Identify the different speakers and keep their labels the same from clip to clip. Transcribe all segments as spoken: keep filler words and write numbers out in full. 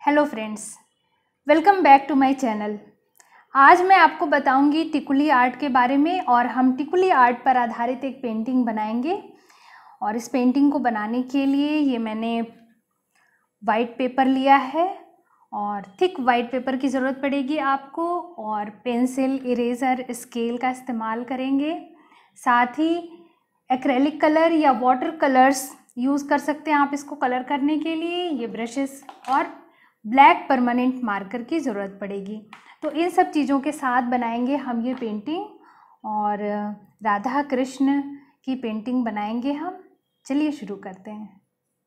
Speaker 1: Hello friends, welcome back to my channel. आज मैं आपको बताऊंगी टिकुली आर्ट के बारे में और हम टिकुली आर्ट पर आधारित एक पेंटिंग बनाएंगे। और इस पेंटिंग को बनाने के लिए ये मैंने वाइट पेपर लिया है और थिक वाइट पेपर की ज़रूरत पड़ेगी आपको, और पेंसिल, इरेज़र, स्केल का इस्तेमाल करेंगे। साथ ही एक्रेलिक कलर या वाटर कलर्स यूज़ कर सकते हैं आप इसको कलर करने के लिए। ये ब्रशेस और ब्लैक परमानेंट मार्कर की ज़रूरत पड़ेगी। तो इन सब चीज़ों के साथ बनाएंगे हम ये पेंटिंग, और राधा कृष्ण की पेंटिंग बनाएंगे हम। चलिए शुरू करते हैं।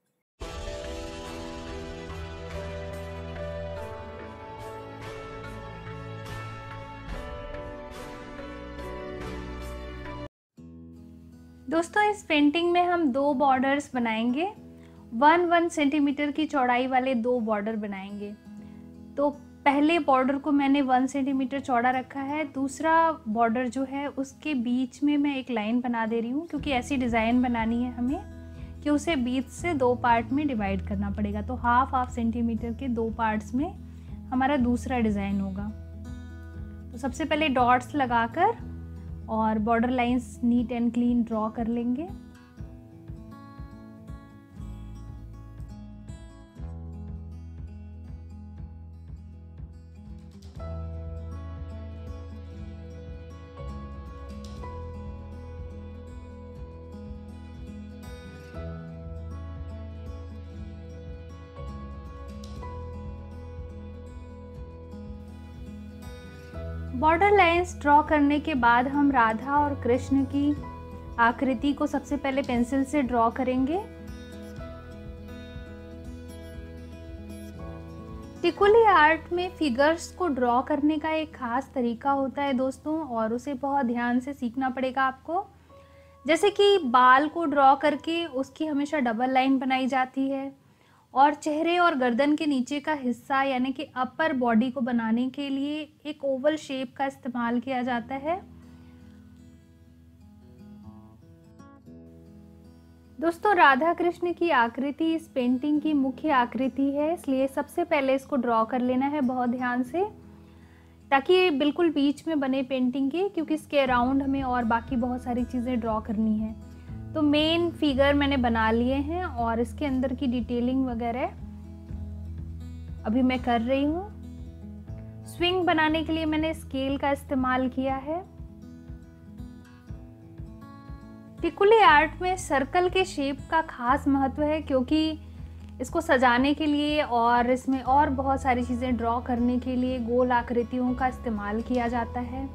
Speaker 1: दोस्तों, इस पेंटिंग में हम दो बॉर्डर्स बनाएंगे। वन वन सेंटीमीटर की चौड़ाई वाले दो बॉर्डर बनाएंगे। तो पहले बॉर्डर को मैंने वन सेंटीमीटर चौड़ा रखा है। दूसरा बॉर्डर जो है उसके बीच में मैं एक लाइन बना दे रही हूँ, क्योंकि ऐसी डिज़ाइन बनानी है हमें कि उसे बीच से दो पार्ट में डिवाइड करना पड़ेगा। तो हाफ हाफ सेंटीमीटर के दो पार्ट्स में हमारा दूसरा डिज़ाइन होगा। तो सबसे पहले डॉट्स लगाकर और border lines neat and clean draw कर लेंगे। बॉर्डर लाइंस ड्रॉ करने के बाद हम राधा और कृष्ण की आकृति को सबसे पहले पेंसिल से ड्रॉ करेंगे। टिकुली आर्ट में फिगर्स को ड्रॉ करने का एक खास तरीका होता है दोस्तों, और उसे बहुत ध्यान से सीखना पड़ेगा आपको। जैसे कि बाल को ड्रॉ करके उसकी हमेशा डबल लाइन बनाई जाती है, और चेहरे और गर्दन के नीचे का हिस्सा यानी कि अपर बॉडी को बनाने के लिए एक ओवल शेप का इस्तेमाल किया जाता है। दोस्तों, राधा कृष्ण की आकृति इस पेंटिंग की मुख्य आकृति है, इसलिए सबसे पहले इसको ड्रॉ कर लेना है बहुत ध्यान से, ताकि ये बिल्कुल बीच में बने पेंटिंग के, क्योंकि इसके अराउंड हमें और बाकी बहुत सारी चीज़ें ड्रॉ करनी है। तो मेन फिगर मैंने बना लिए हैं और इसके अंदर की डिटेलिंग वगैरह अभी मैं कर रही हूँ। स्विंग बनाने के लिए मैंने स्केल का इस्तेमाल किया है। टिकुली आर्ट में सर्कल के शेप का खास महत्व है, क्योंकि इसको सजाने के लिए और इसमें और बहुत सारी चीज़ें ड्रॉ करने के लिए गोल आकृतियों का इस्तेमाल किया जाता है।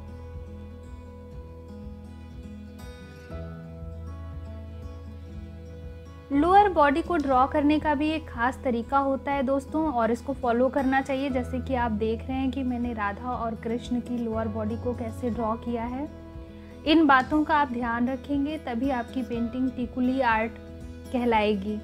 Speaker 1: लोअर बॉडी को ड्रॉ करने का भी एक खास तरीका होता है दोस्तों, और इसको फॉलो करना चाहिए। जैसे कि आप देख रहे हैं कि मैंने राधा और कृष्ण की लोअर बॉडी को कैसे ड्रॉ किया है। इन बातों का आप ध्यान रखेंगे तभी आपकी पेंटिंग टिकुली आर्ट कहलाएगी।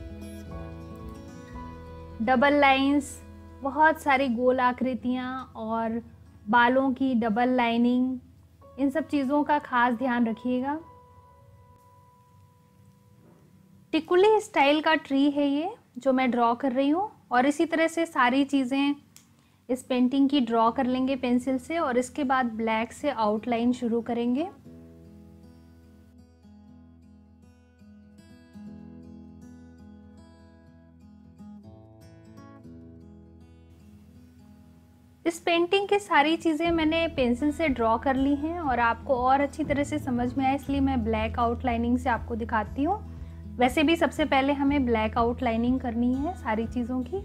Speaker 1: डबल लाइंस, बहुत सारी गोल आकृतियाँ और बालों की डबल लाइनिंग, इन सब चीज़ों का खास ध्यान रखिएगा। टिकुली स्टाइल का ट्री है ये जो मैं ड्रॉ कर रही हूँ, और इसी तरह से सारी चीज़ें इस पेंटिंग की ड्रॉ कर लेंगे पेंसिल से, और इसके बाद ब्लैक से आउटलाइन शुरू करेंगे। इस पेंटिंग की सारी चीज़ें मैंने पेंसिल से ड्रॉ कर ली हैं, और आपको और अच्छी तरह से समझ में आए इसलिए मैं ब्लैक आउटलाइनिंग से आपको दिखाती हूँ। वैसे भी सबसे पहले हमें ब्लैक आउटलाइनिंग करनी है सारी चीज़ों की।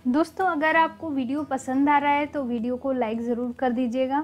Speaker 1: दोस्तों अगर आपको वीडियो पसंद आ रहा है तो वीडियो को लाइक ज़रूर कर दीजिएगा।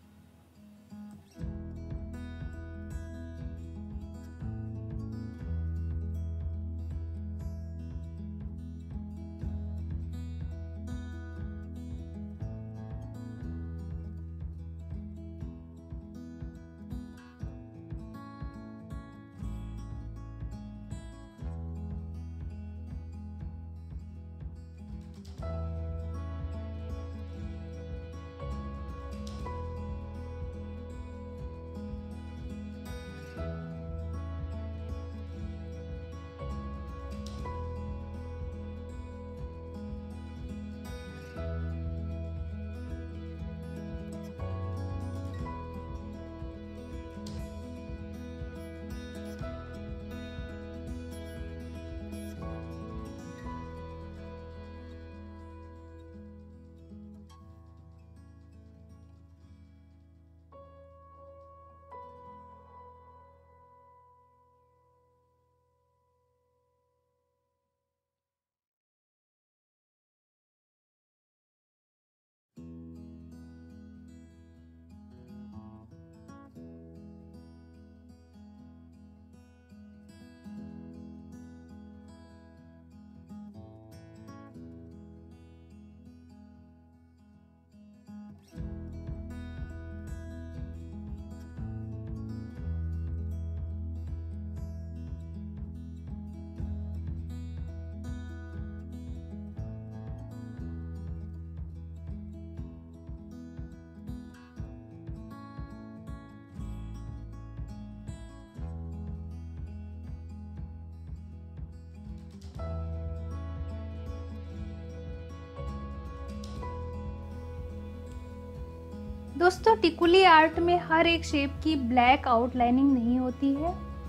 Speaker 1: दोस्तों टिकुली आर्ट में हर एक शेप की ब्लैक आउटलाइनिंग नहीं होती है,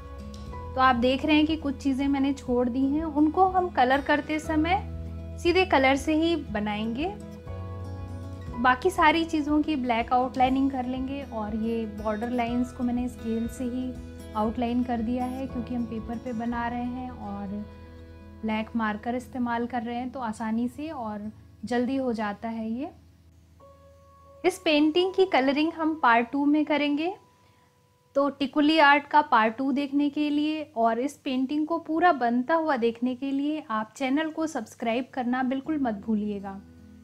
Speaker 1: तो आप देख रहे हैं कि कुछ चीज़ें मैंने छोड़ दी हैं, उनको हम कलर करते समय सीधे कलर से ही बनाएंगे। बाकी सारी चीज़ों की ब्लैक आउटलाइनिंग कर लेंगे। और ये बॉर्डर लाइंस को मैंने स्केल से ही आउटलाइन कर दिया है, क्योंकि हम पेपर पे बना रहे हैं और ब्लैक मार्कर इस्तेमाल कर रहे हैं, तो आसानी से और जल्दी हो जाता है ये। इस पेंटिंग की कलरिंग हम पार्ट टू में करेंगे, तो टिकुली आर्ट का पार्ट टू देखने के लिए और इस पेंटिंग को पूरा बनता हुआ देखने के लिए आप चैनल को सब्सक्राइब करना बिल्कुल मत भूलिएगा।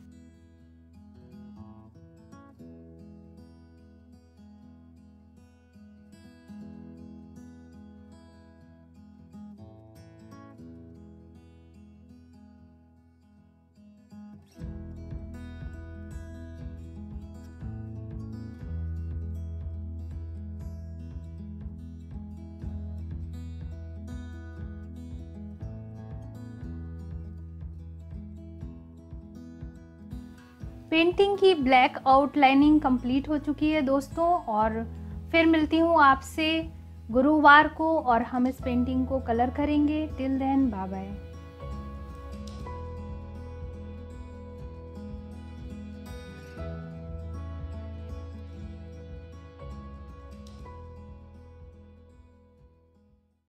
Speaker 1: पेंटिंग की ब्लैक आउटलाइनिंग कंप्लीट हो चुकी है दोस्तों, और फिर मिलती हूँ आपसे गुरुवार को और हम इस पेंटिंग को कलर करेंगे। Till then bye bye.